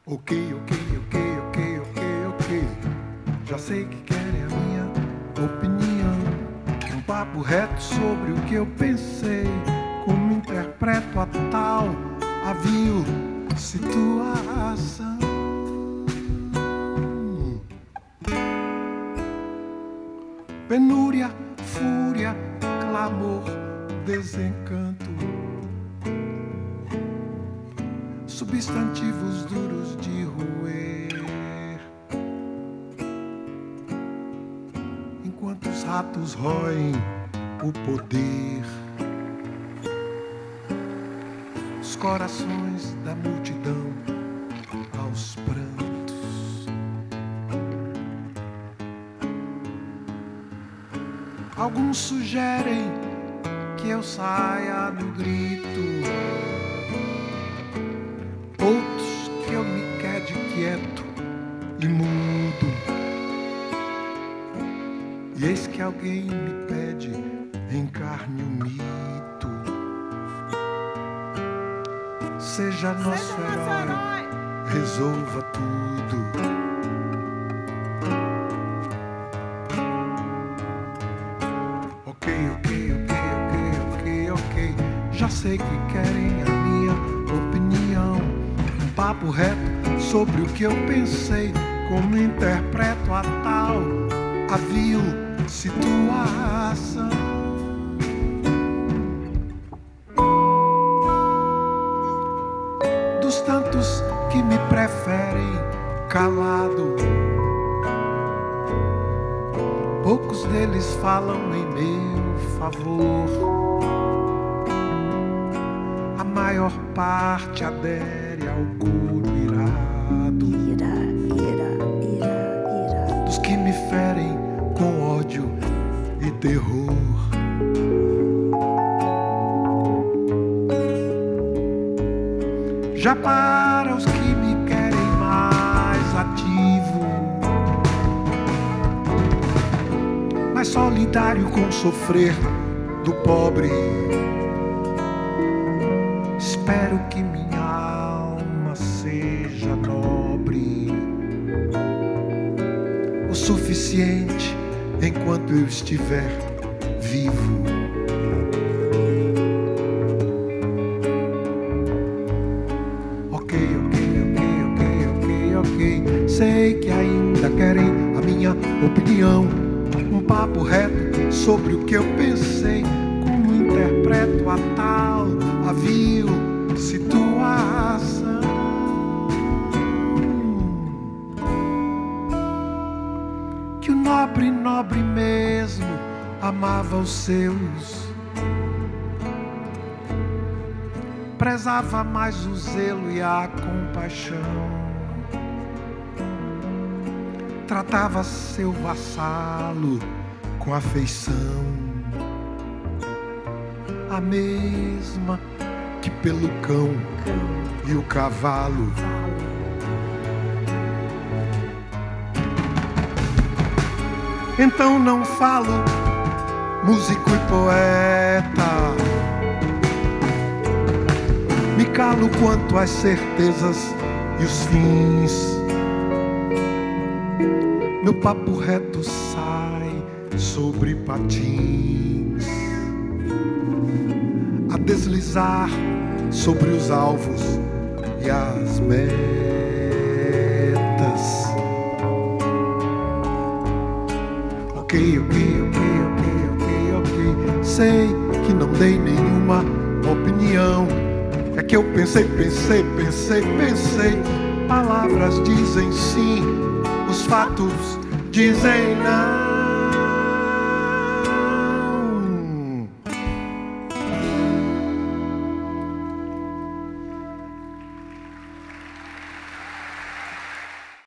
Ok, ok, ok, ok, ok, ok. Já sei que querem a minha opinião. Um papo reto sobre o que eu pensei. Como interpreto a tal, a vil situação. Penúria, fúria, clamor, desencanto. Substantivos duros de roer, enquanto os ratos roem o poder. Os corações da multidão aos prantos. Alguns sugerem que eu saia no grito, outros que eu me quede quieto e mudo. E eis que alguém me pede, encarne o mito. Seja nosso herói, resolva tudo. Ok, ok, ok, ok, ok, ok. Já sei que querem a minha opinião. Um papo reto sobre o que eu pensei. Como interpreto a tal, a vil situação. Dos tantos que me preferem calado, poucos deles falam em meu favor. A maior parte adere ao coro irado dos que me ferem com ódio e terror. Já para os que me querem mais ativo, mais solidário com o sofrer do pobre, espero que minha alma seja nobre o suficiente enquanto eu estiver vivo. Ok, ok, ok, ok, ok, ok. Sei que ainda querem a minha opinião. Um papo reto sobre o que eu pensei. Como interpreto a tal, a vil situação. Que o nobre, nobre mesmo amava os seus, prezava mais o zelo e a compaixão, tratava seu vassalo com afeição, a mesma que pelo cão e o cavalo. Então não falo, músico e poeta, me calo quanto às certezas e os fins. Meu papo reto sai sobre patins, a deslizar sobre os alvos e as metas. Ok, ok, ok, ok, ok, ok. Sei que não dei nenhuma opinião. É que eu pensei, pensei, pensei, pensei. Palavras dizem sim, os fatos dizem não.